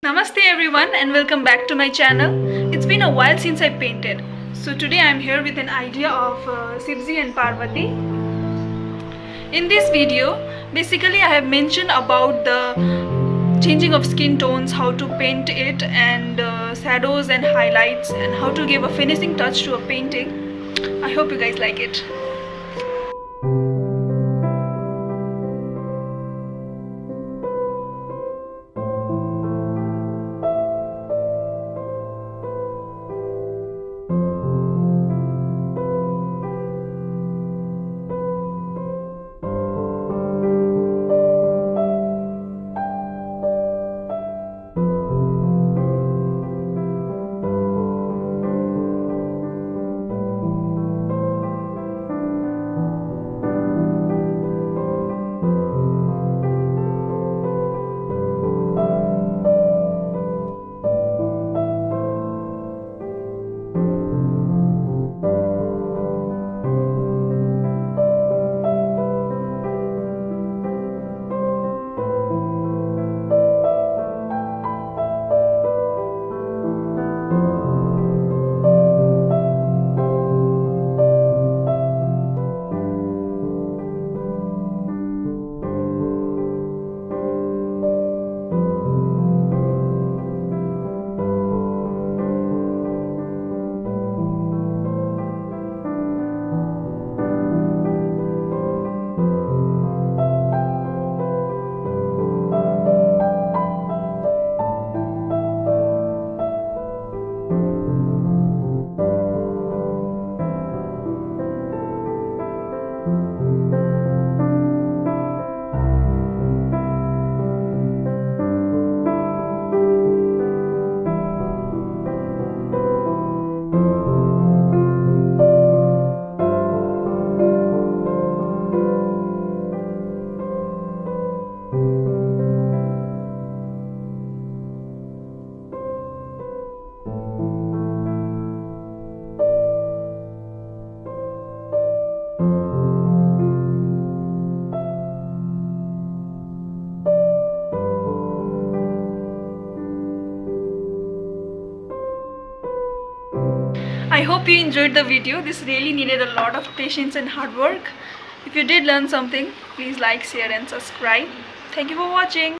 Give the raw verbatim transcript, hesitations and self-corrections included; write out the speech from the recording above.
Namaste everyone and welcome back to my channel. It's been a while since I painted. So today I'm here with an idea of uh, Shiv and Parvati. In this video, basically I have mentioned about the changing of skin tones, how to paint it, and uh, shadows and highlights, and how to give a finishing touch to a painting. I hope you guys like it. I hope you enjoyed the video. This really needed a lot of patience and hard work. If you did learn something, please like, share and subscribe. Thank you for watching.